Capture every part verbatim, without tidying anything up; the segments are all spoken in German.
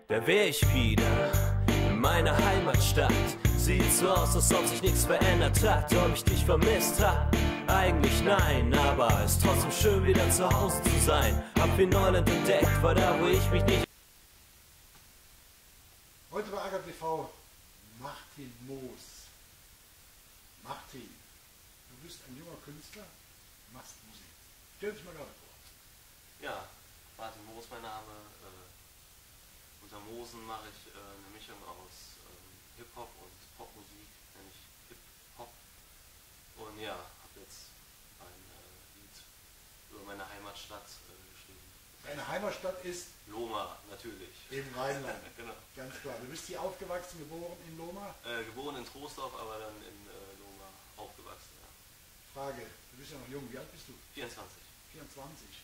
Da wär ich wieder in meiner Heimatstadt. Sieht so aus, als ob sich nichts verändert hat. Ob ich dich vermisst hab? Eigentlich nein, aber ist trotzdem schön wieder zu Hause zu sein. Hab wie Neuland entdeckt, war da wo ich mich nicht... Heute bei Acker T V Martin Moos. Martin, du bist ein junger Künstler, machst Musik. Stell dich mal gerade vor. Ja, Martin Moos mein Name. Äh, unter Moosen mache ich äh, eine Mischung aus ähm, Hip-Hop und Popmusik, nenne ich Hip-Hop. Und ja, habe jetzt ein äh, Lied über meine Heimatstadt äh, geschrieben. Deine Heimatstadt ist Loma, natürlich. im Rheinland. Genau. Ganz klar. Du bist hier aufgewachsen, geboren in Loma? Äh, geboren in Troisdorf, aber dann in äh, Loma aufgewachsen. Ja. Frage, du bist ja noch jung, wie alt bist du? vierundzwanzig. vierundzwanzig.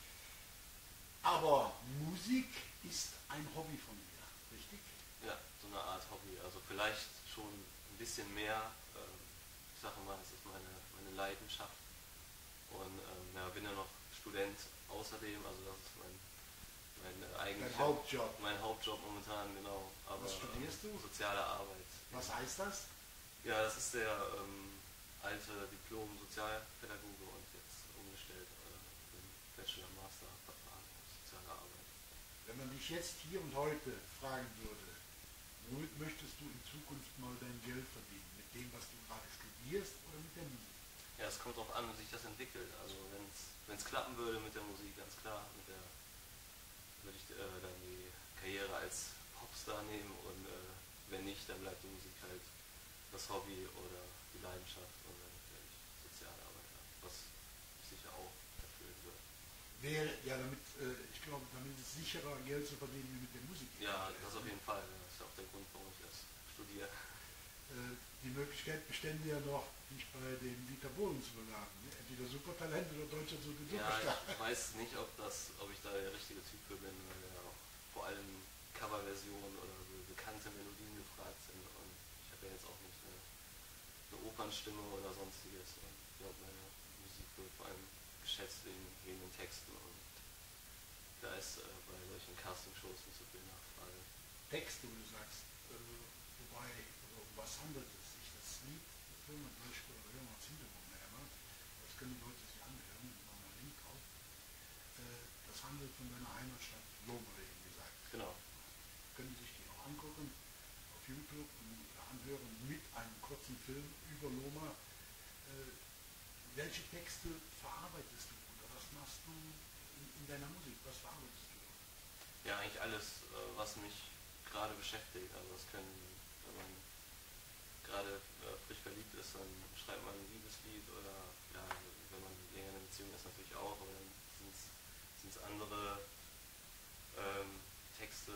Aber Musik ist ein Hobby von dir, richtig? Ja, so eine Art Hobby. Also vielleicht schon ein bisschen mehr. Ähm, ich sage mal, das ist meine, meine Leidenschaft. Und ähm, ja, bin ja noch Student außerdem, also das ist mein, mein äh, eigentlicher... Dein Hauptjob? Mein Hauptjob momentan, genau. Aber, Was studierst du? Ähm, soziale Arbeit. Was heißt das? Ja, das ist der ähm, alte Diplom-Sozialpädagoge und jetzt umgestellt äh, im Bachelor-Master-Verfahren auf soziale Arbeit. Wenn man dich jetzt hier und heute fragen würde, womit möchtest du in Zukunft mal dein Geld verdienen? Mit dem, was du gerade studierst oder mit der Musik? Ja, es kommt darauf an, wie sich das entwickelt. Also wenn es klappen würde mit der Musik, ganz klar, mit der würde ich äh, dann die Karriere als Popstar nehmen und äh, wenn nicht, dann bleibt die Musik halt das Hobby oder die Leidenschaft und dann werde ich Sozialarbeiter, was ich sicher auch erfüllen würde. Wäre, ja, damit, äh, ich glaube, damit ist es sicherer, Geld zu verdienen wie mit der Musik. Ja, das auf jeden Fall. Das ist auch der Grund, warum ich das studiere. Äh, die Möglichkeit bestände ja noch, dich bei den Dieter Bohlen zu bewerben. Ne? Entweder Supertalent oder Deutschland sucht den Ja, Superstar. ich weiß nicht, ob, das, ob ich da der richtige Typ für bin, weil ja auch vor allem Coverversionen oder so bekannte Melodien gefragt sind und ich habe ja jetzt auch nicht eine, eine Opernstimme oder sonstiges und ich glaube, meine Musik wird vor allem geschätzt wegen, wegen den Texten und da ist äh, bei solchen Castingshows nicht so viel Nachfrage. Texte, wo du sagst, äh, wobei, also, um was handelt es sich? Das Lied, das hören wir gleich oder hören wir uns Hintergrund nachher mal, das können die Leute sich anhören, wir machen mal einen Link drauf. Äh, das handelt von deiner Heimatstadt Loma, wie gesagt. Genau. Können Sie sich die auch angucken auf YouTube und anhören mit einem kurzen Film über Loma. Äh, welche Texte verarbeitest du oder was machst du in, in deiner Musik? Was verarbeitest du? Ja, eigentlich alles, äh, was mich gerade beschäftigt. Also das können, wenn man gerade äh, frisch verliebt ist, dann schreibt man ein Liebeslied oder ja, wenn man länger in einer Beziehung ist natürlich auch, aber dann sind es andere ähm, Texte.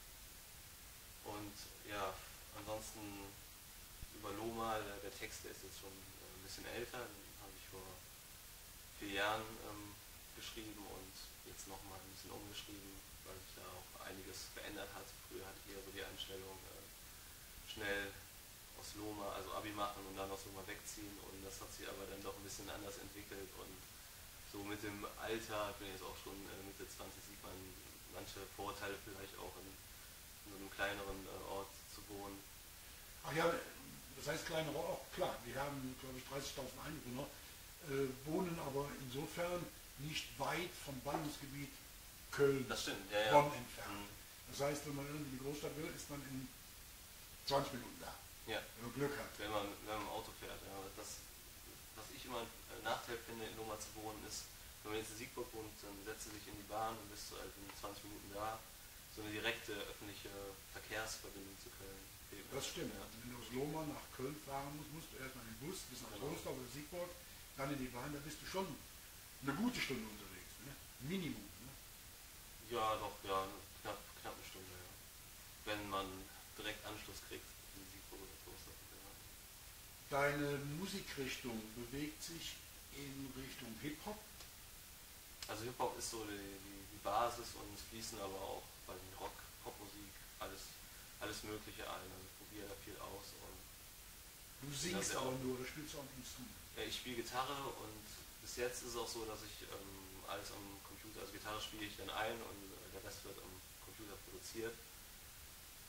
Und ja, ansonsten über Loma, der, der Text der ist jetzt schon äh, ein bisschen älter, den habe ich vor vier Jahren ähm, geschrieben und jetzt nochmal ein bisschen umgeschrieben, weil sich da auch einiges verändert hat. Früher hatte ich eher so die Einstellung, äh, schnell aus Loma, also Abi machen und dann aus Loma wegziehen und das hat sich aber dann doch ein bisschen anders entwickelt und so mit dem Alter, ich bin jetzt auch schon äh, Mitte zwanzig, sieht man manche Vorteile vielleicht auch in, in so einem kleineren äh, Ort zu wohnen. Ach ja, das heißt kleinere Ort, klar, wir haben glaube ich dreißigtausend Einwohner, äh, wohnen aber insofern nicht weit vom Ballungsgebiet Köln, Das stimmt, ja, ja. Bonn entfernt. Mhm. Das heißt, wenn man irgendwie in die Großstadt will, ist man in zwanzig Minuten da, Ja. wenn man Glück hat. Wenn man, wenn man im Auto fährt. Ja. Das, was ich immer einen Nachteil finde, in Loma zu wohnen, ist, wenn man jetzt in Siegburg wohnt, dann setzt du dich in die Bahn und bist du halt in zwanzig Minuten da. So eine direkte öffentliche Verkehrsverbindung zu Köln. Das stimmt. Ja. Wenn du aus Loma nach Köln fahren musst, musst du erstmal in den Bus bis nach Genau. Troisdorf oder Siegburg, dann in die Bahn, da bist du schon eine gute Stunde unterwegs. Ne? Minimum. Ne? Ja, doch, ja, knapp, knapp eine Stunde, ja. Wenn man direkt Anschluss kriegt in Siegburg oder Troisdorf. Ja. Deine Musikrichtung bewegt sich in Richtung Hip-Hop. Also Hip-Hop ist so die, die, die Basis und es fließen aber auch bei den Rock, Popmusik, alles, alles Mögliche ein. Also ich probiere da viel aus. Und Du singst ja aber auch, nur oder spielst du auch ein Instrument? ja, ich spiele Gitarre und bis jetzt ist es auch so, dass ich ähm, alles am Computer, also Gitarre spiele ich dann ein und äh, der Rest wird am Computer produziert.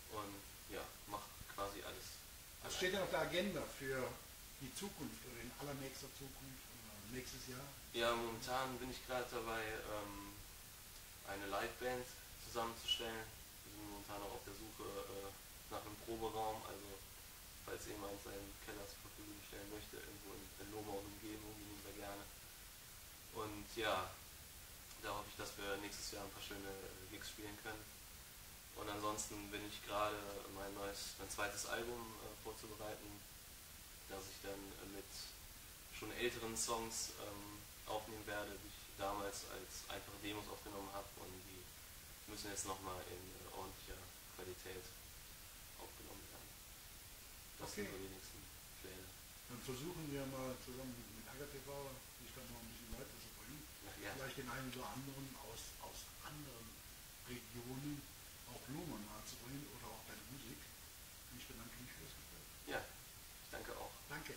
und ja, mache quasi alles. Was steht denn auf der Agenda für die Zukunft oder in allernächster Zukunft oder nächstes Jahr? Ja, momentan bin ich gerade dabei, ähm, eine Liveband zusammenzustellen. Wir sind momentan auch auf der Suche äh, nach einem Proberaum, also falls jemand seinen Keller zur Verfügung stellen möchte, irgendwo in, in Lohmau und Umgebung, die nehmen wir gerne. Und ja, da hoffe ich, dass wir nächstes Jahr ein paar schöne Gigs spielen können. Und ansonsten bin ich gerade mein neues, mein zweites Album äh, vorzubereiten, das ich dann äh, mit schon älteren Songs ähm, aufnehmen werde, die ich damals als einfache Demos aufgenommen habe, und die müssen jetzt nochmal in äh, ordentlicher Qualität aufgenommen werden. Das Okay. sind so die nächsten Pläne. Dann versuchen wir mal zusammen mit Ager T V sich dann noch ein bisschen weiter zu bringen. Ja. Vielleicht den einen oder anderen aus, aus anderen Regionen auch Lohmau nahezubringen oder auch deine Musik. Und ich bedanke mich für das Gespräch. Ja, ich danke auch. Danke.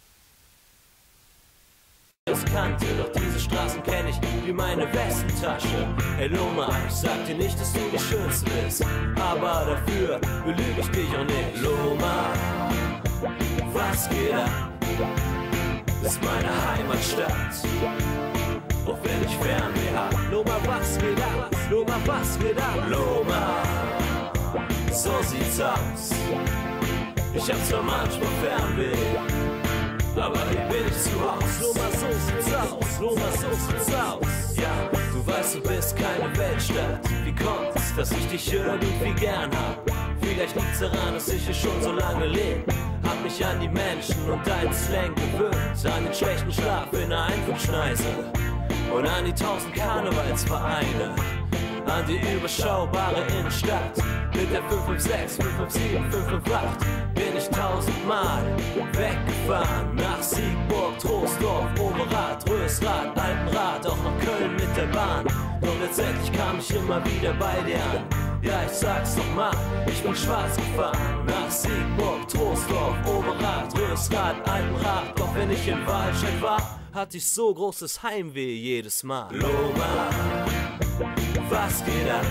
Das kannte, doch diese Straßen kenn ich wie meine Westentasche. Hey Loma, ich sag dir nicht, dass du die Schönste bist, aber dafür belüge ich dich auch nicht. Loma, was geht ab? Ist meine Heimatstadt, auch wenn ich Fernweh hab. Loma, was geht ab? Loma, was geht ab? Loma, so sieht's aus. Ich hab zwar manchmal Fernweh, aber hier bin ich zu Haus. Loma, so sieht's aus. Loma, so sieht's aus. Ja, du weißt, du bist keine Weltstadt. Wie kommt's, dass ich dich irgendwie gern hab? Vielleicht liegt's daran, dass ich hier schon so lange lebe. Hab mich an die Menschen und deinen Slang gewöhnt. An den schlechten Schlaf in der Einflugschneise und an die tausend Karnevalsvereine. An die überschaubare Innenstadt. Mit der fünf fünf sechs, fünf fünf sieben, fünf fünf acht bin ich tausendmal weggefahren. Nach Siegburg, Troisdorf, Overath, Rösrath, Alpenrath, auch nach Köln mit der Bahn. Doch letztendlich kam ich immer wieder bei dir an. Ja, ich sag's doch mal, ich bin schwarz gefahren. Nach Siegburg, Troisdorf, Overath, Rösrath, Alpenrath. Doch wenn ich in Wahlscheid war, hatte ich so großes Heimweh jedes Mal. Loma, was geht ab?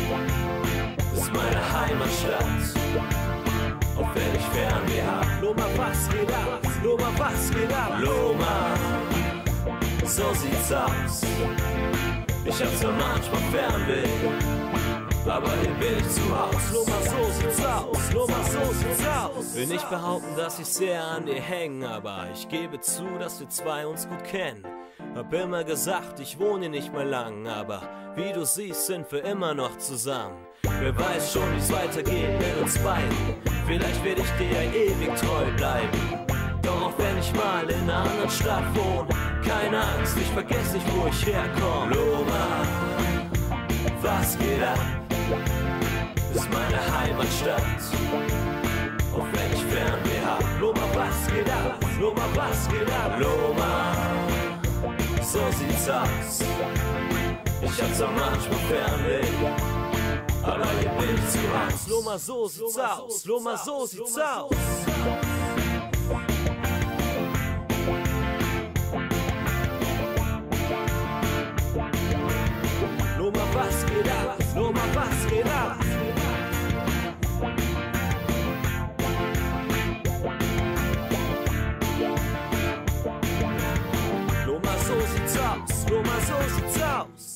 Ist meine Heimatstadt, auch wenn ich Fernweh hab. Loma, was geht ab? Loma, was geht ab? Loma, so sieht's aus. Ich hab zwar manchmal Fernweh, aber hier bin ich zu Haus. Loma, so sieht's aus. Loma, so sieht's aus. Will nicht behaupten, dass ich sehr an dir hänge, aber ich gebe zu, dass wir zwei uns gut kennen. Hab immer gesagt, ich wohne hier nicht mehr lang, aber wie du siehst, sind wir immer noch zusammen. Wer weiß schon, wie's weitergeht mit uns beiden. Vielleicht werde ich dir ja ewig treu bleiben. Doch auch wenn ich mal in einer anderen Stadt wohne, keine Angst, ich vergesse nicht, wo ich herkomme. Loma, was geht ab? Ist meine Heimatstadt, auch wenn ich Fernweh hab. Loma, was geht ab? Loma, was geht ab? Loma, so sieht's aus. Ich hab zwar manchmal Fernweh, aber hier bin ich zu Haus. Loma, so sieht's aus. Loma, so sieht's aus. Loma, was geht ab? Loma, was geht ab? Loma, so sieht's aus. Loma, so sieht's aus.